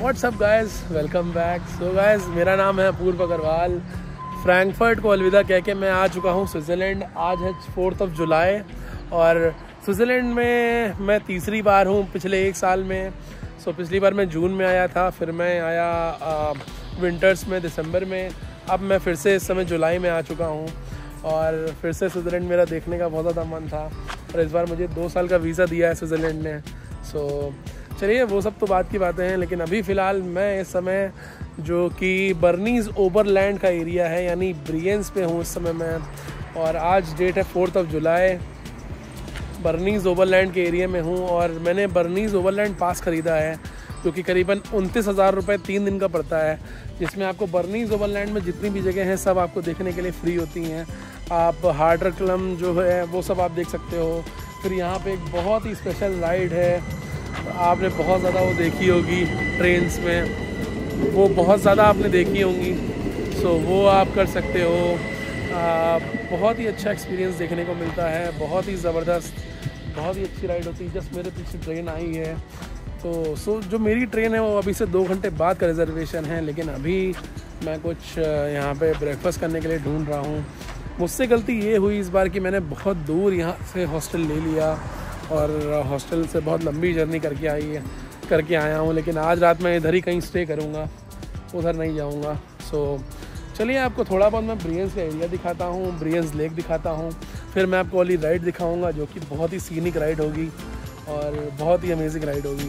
What's up guys, welcome back. So guys, मेरा नाम है अपूर्व अग्रवाल। फ्रैंकफर्ट को अलविदा कह के मैं आ चुका हूँ स्विट्ज़रलैंड। आज है 4 जुलाई और स्विट्ज़रलैंड में मैं तीसरी बार हूँ पिछले 1 साल में। पिछली बार मैं जून में आया था, फिर मैं आया विंटर्स में दिसंबर में। अब मैं फिर से इस समय जुलाई में आ चुका हूँ और फिर से स्विट्ज़रलैंड मेरा देखने का बहुत ज़्यादा मन था और इस बार मुझे 2 साल का वीज़ा दिया है स्विट्ज़रलैंड ने। चलिए वो सब तो बात की बातें हैं, लेकिन अभी फ़िलहाल मैं इस समय जो कि बर्नीज़ ओबरलैंड का एरिया है यानी ब्रियंस पे हूँ इस समय मैं। और आज डेट है 4 जुलाई। बर्नीज़ ओबरलैंड के एरिया में हूँ और मैंने बर्नीज़ ओबरलैंड पास ख़रीदा है जो कि करीबन 29,000 रुपये 3 दिन का पड़ता है, जिसमें आपको बर्नीज़ ओबरलैंड में जितनी भी जगह हैं सब आपको देखने के लिए फ्री होती हैं। आप हार्डर क्लम जो है वो सब आप देख सकते हो। फिर यहाँ पे एक बहुत ही स्पेशल राइड है, आपने बहुत ज़्यादा वो देखी होगी ट्रेन्स में, वो बहुत ज़्यादा आपने देखी होंगी। वो आप कर सकते हो। बहुत ही अच्छा एक्सपीरियंस देखने को मिलता है, बहुत ही ज़बरदस्त, बहुत ही अच्छी राइड होती है। जस्ट मेरे पीछे ट्रेन आई है तो जो मेरी ट्रेन है वो अभी से 2 घंटे बाद का रिजर्वेशन है, लेकिन अभी मैं कुछ यहाँ पे ब्रेकफास्ट करने के लिए ढूंढ रहा हूँ। मुझसे गलती ये हुई इस बार कि मैंने बहुत दूर यहाँ से हॉस्टल ले लिया और हॉस्टल से बहुत लंबी जर्नी करके आया हूँ, लेकिन आज रात मैं इधर ही कहीं स्टे करूँगा, उधर नहीं जाऊँगा। चलिए आपको थोड़ा बहुत मैं ब्रियंस का एरिया दिखाता हूँ, ब्रियंस लेक दिखाता हूँ, फिर मैं आपको वाली राइड दिखाऊँगा जो कि बहुत ही सीनिक राइड होगी और बहुत ही अमेजिंग राइड होगी।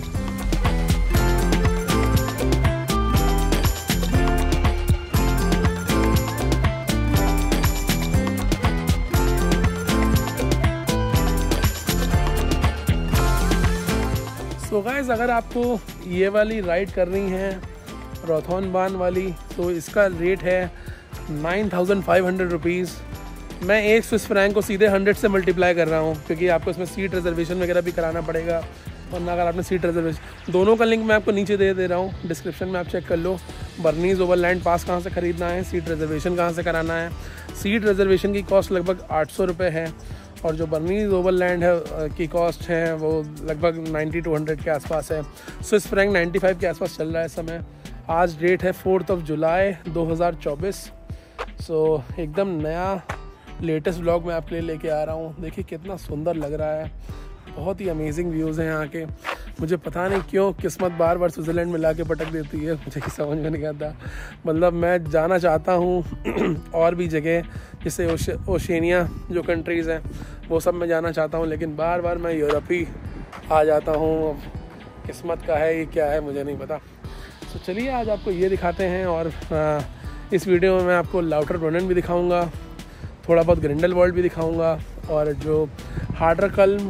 गाइस, अगर आपको ये वाली राइड करनी है रोथॉन बान वाली तो इसका रेट है 9,500 रुपीज़। मैं एक स्विस फ्रैंक को सीधे 100 से मल्टीप्लाई कर रहा हूँ क्योंकि आपको इसमें सीट रिजर्वेशन वगैरह भी कराना पड़ेगा। वरना अगर आपने सीट रिजर्वेशन, दोनों का लिंक मैं आपको नीचे दे रहा हूँ डिस्क्रिप्शन में, आप चेक कर लो। बर्नीज़ ओबरलैंड पास कहाँ से ख़रीदना है, सीट रिजर्वेशन कहाँ से कराना है। सीट रिजर्वेशन की कॉस्ट लगभग 800 रुपये है और जो बर्नीज़ ओबरलैंड है की कॉस्ट है वो लगभग 90 to 100 के आसपास है। स्विस फ्रैंक 95 के आसपास चल रहा है इस समय। आज डेट है 4 जुलाई 2024। एकदम नया लेटेस्ट व्लॉग मैं आपके लिए लेके आ रहा हूँ। देखिए कितना सुंदर लग रहा है, बहुत ही अमेजिंग व्यूज़ हैं यहाँ के। मुझे पता नहीं क्यों किस्मत बार बार स्विट्ज़रलैंड में लाके पटक देती है, मुझे समझ में नहीं आता। मतलब मैं जाना चाहता हूँ और भी जगह, जैसे ओशनिया जो कंट्रीज़ हैं वो सब मैं जाना चाहता हूँ, लेकिन बार बार मैं यूरोप ही आ जाता हूँ। अब किस्मत का है ये क्या है मुझे नहीं पता। चलिए आज आपको ये दिखाते हैं और इस वीडियो में मैं आपको लाउटर ब्रुनेन भी दिखाऊँगा, थोड़ा बहुत ग्रिंडेलवाल्ड भी दिखाऊँगा और जो हार्डर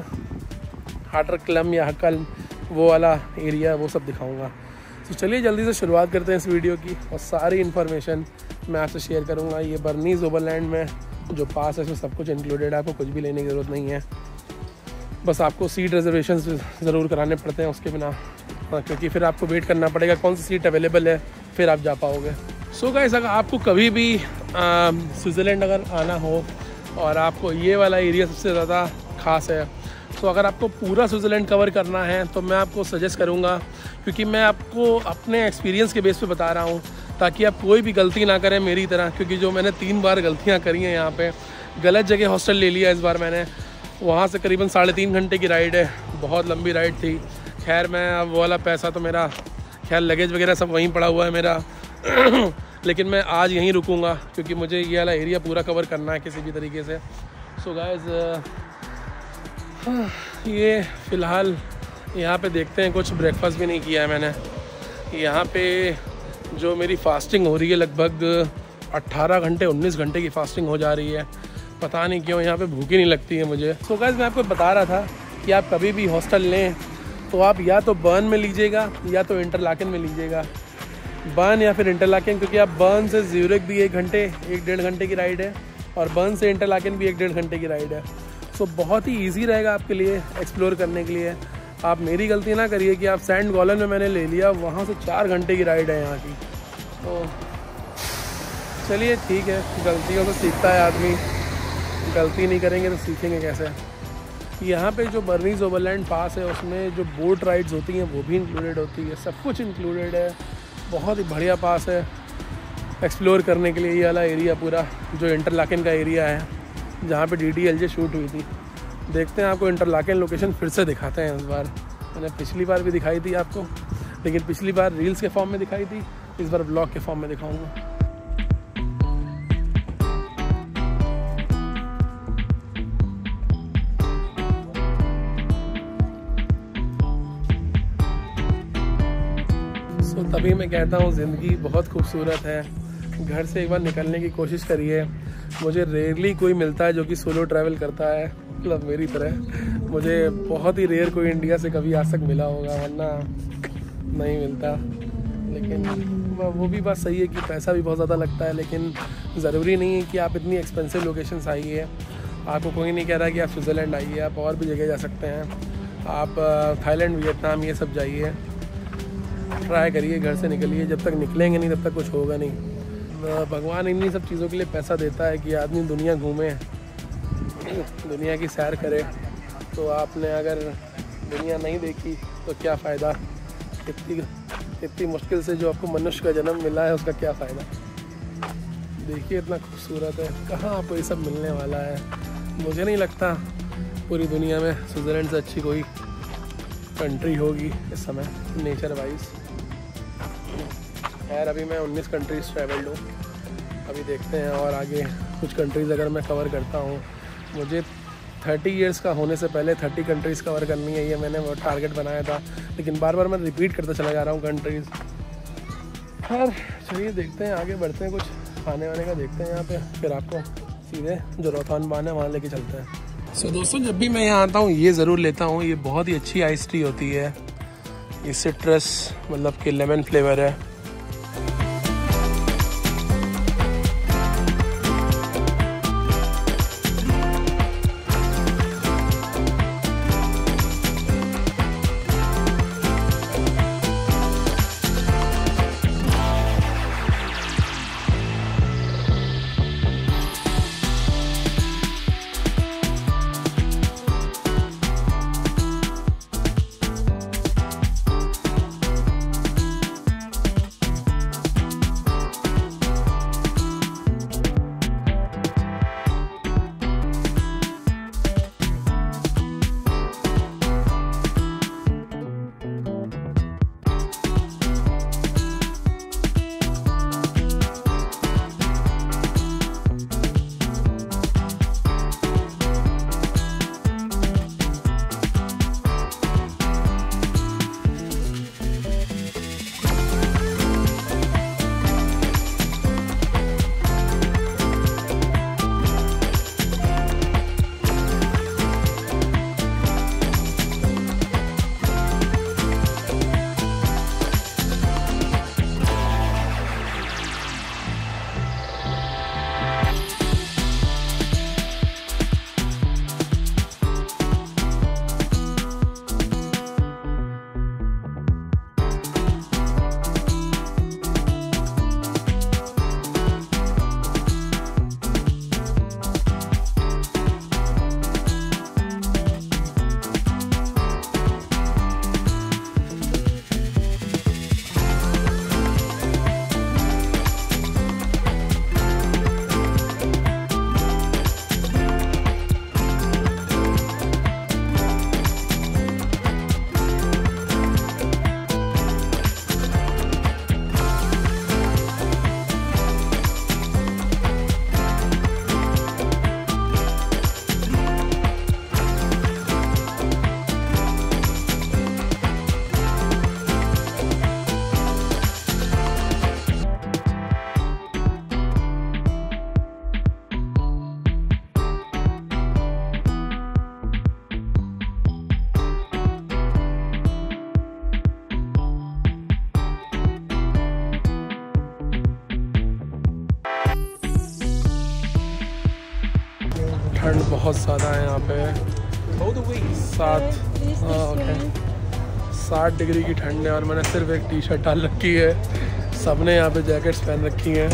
क्लम या हकल्म वो वाला एरिया वो सब दिखाऊंगा। चलिए जल्दी से शुरुआत करते हैं इस वीडियो की और सारी इन्फॉर्मेशन मैं आपसे शेयर करूंगा। ये बर्नीज़ ओबरलैंड में जो पास है इसमें सब कुछ इंक्लूडेड है, आपको कुछ भी लेने की ज़रूरत नहीं है। बस आपको सीट रिजर्वेशन ज़रूर कराने पड़ते हैं उसके बिना, क्योंकि फिर आपको वेट करना पड़ेगा कौन सी सीट अवेलेबल है, फिर आप जा पाओगे। गाइस, अगर आपको कभी भी स्विट्ज़रलैंड अगर आना हो और आपको ये वाला एरिया सबसे ज़्यादा ख़ास है, तो अगर आपको पूरा स्विट्ज़रलैंड कवर करना है तो मैं आपको सजेस्ट करूंगा, क्योंकि मैं आपको अपने एक्सपीरियंस के बेस पे बता रहा हूं ताकि आप कोई भी गलती ना करें मेरी तरह, क्योंकि जो मैंने 3 बार गलतियां करी हैं यहाँ पे। गलत जगह हॉस्टल ले लिया इस बार मैंने, वहाँ से करीबन 3.5 घंटे की राइड है, बहुत लंबी राइड थी। खैर मैं अब वो वाला पैसा तो मेरा खैर लगेज वगैरह सब वहीं पड़ा हुआ है मेरा लेकिन मैं आज यहीं रुकूँगा क्योंकि मुझे ये वाला एरिया पूरा कवर करना है किसी भी तरीके से। गाइस, ये फ़िलहाल यहाँ पे देखते हैं, कुछ ब्रेकफास्ट भी नहीं किया है मैंने। यहाँ पे जो मेरी फ़ास्टिंग हो रही है लगभग 18 घंटे 19 घंटे की फ़ास्टिंग हो जा रही है, पता नहीं क्यों यहाँ पे भूख ही नहीं लगती है मुझे। गाइस, मैं आपको बता रहा था कि आप कभी भी हॉस्टल लें तो आप या तो बर्न में लीजिएगा या तो इंटरलाकेन में लीजिएगा। बर्न या फिर इंटरलाकेन, क्योंकि आप बर्न से ज़्यूरिख भी 1-1.5 घंटे की राइड है और बर्न से इंटरलाकेन भी 1-1.5 घंटे की राइड है। बहुत ही ईजी रहेगा आपके लिए एक्सप्लोर करने के लिए। आप मेरी गलती ना करिए कि आप सेंट गॉलन में मैंने ले लिया, वहाँ से 4 घंटे की राइड है यहाँ की। तो चलिए ठीक है, गलतियों से सीखता है आदमी, गलती नहीं करेंगे तो सीखेंगे कैसे। यहाँ पे जो बर्नीज ओवरलैंड पास है उसमें जो बोट राइड्स होती हैं वो भी इंक्लूडेड होती है, सब कुछ इंक्लूडेड है। बहुत ही बढ़िया पास है एक्सप्लोर करने के लिए। ये वाला एरिया पूरा जो इंटरलाकेन का एरिया है जहाँ पे DDLJ शूट हुई थी। देखते हैं, आपको इंटरलाकेन लोकेशन फिर से दिखाते हैं इस बार। मैंने पिछली बार भी दिखाई थी आपको, लेकिन पिछली बार रील्स के फॉर्म में दिखाई थी, इस बार ब्लॉग के फॉर्म में दिखाऊंगा। तभी मैं कहता हूँ ज़िंदगी बहुत खूबसूरत है। घर से एक बार निकलने की कोशिश करिए। मुझे रेयरली कोई मिलता है जो कि सोलो ट्रैवल करता है, मतलब मेरी तरह। मुझे बहुत ही रेयर कोई इंडिया से कभी आज तक मिला होगा, वरना नहीं मिलता। लेकिन वो भी बात सही है कि पैसा भी बहुत ज़्यादा लगता है, लेकिन ज़रूरी नहीं है कि आप इतनी एक्सपेंसिव लोकेशंस आइए। आपको कोई नहीं कह रहा कि आप स्विट्ज़रलैंड आइए, आप और भी जगह जा सकते हैं। आप थाईलैंड, वियतनाम ये सब जाइए, ट्राई करिए, घर से निकलिए। जब तक निकलेंगे नहीं तब तक कुछ होगा नहीं। भगवान इन्हीं सब चीज़ों के लिए पैसा देता है कि आदमी दुनिया घूमे, दुनिया की सैर करे। तो आपने अगर दुनिया नहीं देखी तो क्या फ़ायदा। इतनी मुश्किल से जो आपको मनुष्य का जन्म मिला है उसका क्या फ़ायदा। देखिए इतना खूबसूरत है, कहाँ आपको ये सब मिलने वाला है। मुझे नहीं लगता पूरी दुनिया में स्विट्ज़रलैंड से अच्छी कोई कंट्री होगी इस समय नेचर वाइज। खैर अभी मैं 19 कंट्रीज़ ट्रैवल्ड हूँ। अभी देखते हैं और आगे कुछ कंट्रीज़ अगर मैं कवर करता हूँ। मुझे 30 इयर्स का होने से पहले 30 कंट्रीज़ कवर करनी है, ये मैंने वो टारगेट बनाया था। लेकिन बार बार मैं रिपीट करता चला जा रहा हूँ कंट्रीज़। खैर चलिए देखते हैं, आगे बढ़ते हैं, कुछ खाने वाने का देखते हैं यहाँ पे, फिर आपको सीधे जो रोथान बान है वहाँ लेके चलते हैं। दोस्तों जब भी मैं यहाँ आता हूँ ये ज़रूर लेता हूँ। ये बहुत ही अच्छी आइस टी होती है, ये सिट्रस मतलब कि लेमन फ्लेवर है। ठंड बहुत ज़्यादा है यहाँ पे। 60 डिग्री की ठंड है और मैंने सिर्फ एक टी शर्ट डाल रखी है। सबने यहाँ पे जैकेट्स पहन रखी हैं।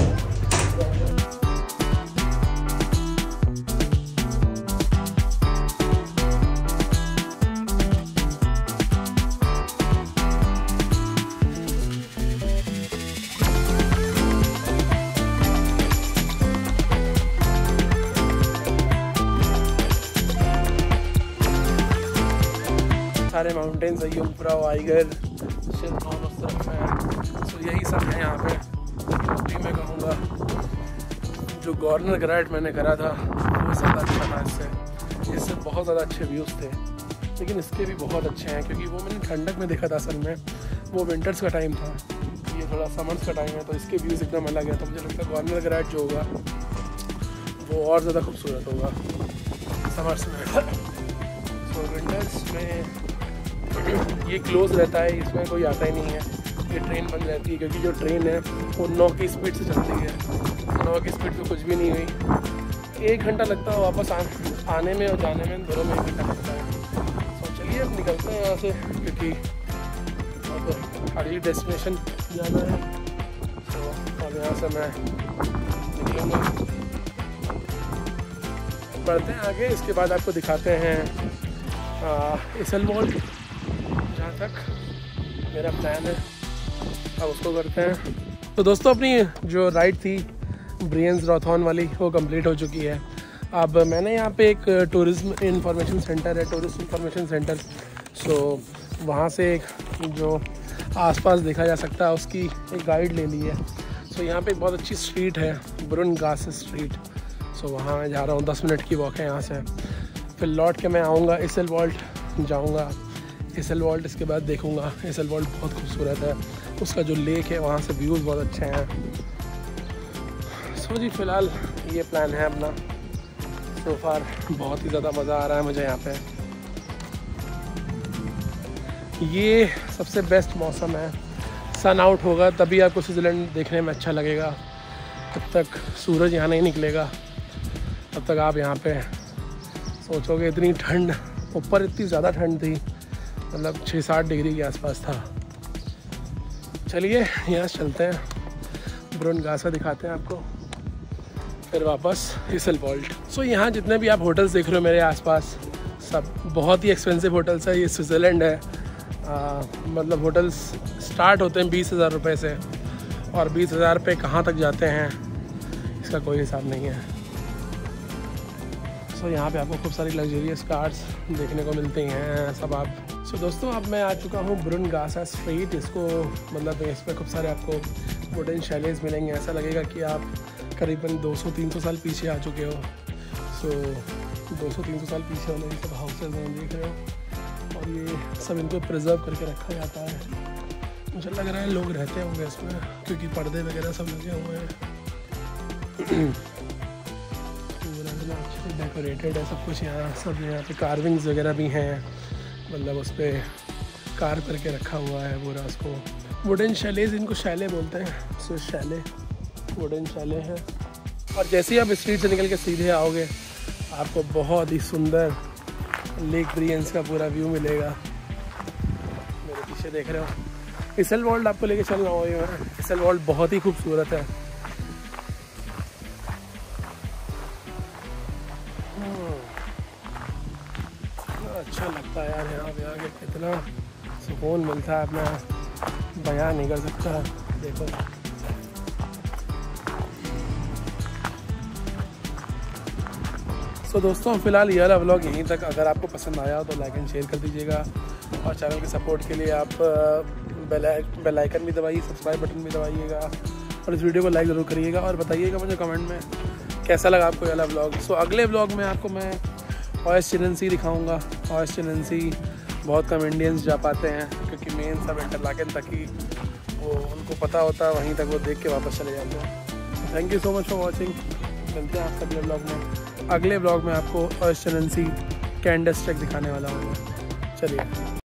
सारे माउंटेन्स है, युमपुरा, वाइगर, शिरकौन उस तरफ है। सो यही सब है यहाँ पे। अभी मैं कहूँगा जो गवर्नर ग्रेड मैंने करा था वो ज़्यादा अच्छा था इससे बहुत ज़्यादा अच्छे व्यूज़ थे, लेकिन इसके भी बहुत अच्छे हैं क्योंकि वो मैंने ठंडक में देखा था। असल में वो विंटर्स का टाइम था, ये थोड़ा समर्स का टाइम है, तो इसके व्यूज़ एकदम अलग है। तो मुझे लगता है गवर्नर ग्रेड जो होगा वो और ज़्यादा खूबसूरत होगा समर्स में। तो विंटर्स में ये क्लोज़ रहता है, इसमें कोई आता ही नहीं है, ये ट्रेन बंद रहती है क्योंकि जो ट्रेन है वो 9 की स्पीड से चलती है। 9 की स्पीड तो कुछ भी नहीं हुई, 1 घंटा लगता है वापस आने में और जाने में, दोनों में 1 घंटा लगता है। तो चलिए अब निकलते हैं यहाँ से क्योंकि अब अगली डेस्टिनेशन जाना है। तो अब यहाँ से मैं निकलूँगा, बढ़ते हैं आगे। इसके बाद आपको दिखाते हैं इसलमोल्ड, जहाँ तक मेरा प्लान है अब उसको करते हैं। तो दोस्तों अपनी जो राइड थी ब्रियंस-रॉथॉन वाली वो कंप्लीट हो चुकी है। अब मैंने यहाँ पे एक टूरिज्म इंफॉर्मेशन सेंटर है, टूरिस्ट इंफॉर्मेशन सेंटर, सो वहाँ से एक जो आसपास देखा जा सकता है उसकी एक गाइड ले ली है। सो यहाँ पे एक बहुत अच्छी स्ट्रीट है, ब्रुन गास स्ट्रीट। सो वहाँ मैं जा रहा हूँ, 10 मिनट की वॉक है यहाँ से। फिर लौट के मैं आऊँगा इसेलवॉल्ट जाऊँगा, इसेलवॉल्ट इसके बाद देखूँगा। इसेलवॉल्ट बहुत खूबसूरत है, उसका जो लेक है वहाँ से व्यूज़ बहुत अच्छे हैं। सो जी फ़िलहाल ये प्लान है अपना। सो फार बहुत ही ज़्यादा मज़ा आ रहा है मुझे यहाँ पे। ये सबसे बेस्ट मौसम है, सन आउट होगा तभी आपको स्विट्ज़रलैंड देखने में अच्छा लगेगा। तब तक सूरज यहाँ नहीं निकलेगा, तब तक आप यहाँ पे सोचोगे इतनी ठंड, ऊपर इतनी ज़्यादा ठंड थी, मतलब 6-7 डिग्री के आसपास था। चलिए यहाँ से चलते हैं, ब्रुन गासा दिखाते हैं आपको, फिर वापस इसेलवॉल्ट। सो यहाँ जितने भी आप होटल्स देख रहे हो मेरे आसपास, सब बहुत ही एक्सपेंसिव होटल्स है। ये स्विट्ज़रलैंड है, मतलब होटल्स स्टार्ट होते हैं 20,000 रुपये से, और 20,000 रुपये कहाँ तक जाते हैं इसका कोई हिसाब नहीं है। सो यहाँ पे आपको खूब सारी लग्जरियस कार्स देखने को मिलती हैं सब आप। सो दोस्तों अब मैं आ चुका हूँ ब्रुन गासा स्ट्रीट। इसको मतलब इसमें खूब सारे आपको वुडन शैलेज मिलेंगे, ऐसा लगेगा कि आप करीबन 200-300 साल पीछे आ चुके हो। सो 200-300 साल पीछे वाले सब हाउसेज हैं देख रहे हो, और ये सब इनको प्रिजर्व करके रखा जाता है। मुझे लग रहा है लोग रहते होंगे इसमें क्योंकि पर्दे वगैरह सब लगे हुए हैं। अच्छे से डेकोरेटेड है सब कुछ यहाँ। सब यहाँ पे कार्विंग्स वगैरह भी हैं, मतलब उस पर कार्व करके रखा हुआ है पूरा उसको। वुडन शैलेज, इनको शैले बोलते हैं। सो शैले, वुडन शैले हैं। और जैसे ही आप स्ट्रीट से निकल के सीधे आओगे आपको बहुत ही सुंदर लेक ब्रियंस का पूरा व्यू मिलेगा। मेरे पीछे देख रहे हो, इसेलवॉल्ट आपको लेके चल रहा हूँ। इसेलवॉल्ट बहुत ही खूबसूरत है। अच्छा लगता है यार यहाँ पे आके, कितना सुकून मिलता है, अपना बयान नहीं कर सकता। देखो सो दोस्तों फ़िलहाल ये वाला व्लॉग यहीं तक। अगर आपको पसंद आया हो तो लाइक एंड शेयर कर दीजिएगा, और चैनल के सपोर्ट के लिए आप बेल आइकन भी दबाइए, सब्सक्राइब बटन भी दबाइएगा, और इस वीडियो को लाइक ज़रूर करिएगा। और बताइएगा मुझे कमेंट में कैसा लगा आपको ये वाला व्लॉग। सो अगले व्लॉग में आपको मैं ओएस चिनसी दिखाऊंगा। ओएस चिनसी बहुत कम इंडियंस जा पाते हैं क्योंकि मेन सब इंटरलाकेन तक ही वो उनको पता होता है, वहीं तक वो देख के वापस चले जाते हैं। Thank you so much for watching. मिलते हैं आपसे अगले ब्लॉग में। अगले ब्लॉग में आपको ओएस चिनसी कैंडस ट्रैक दिखाने वाला हूँ। चलिए।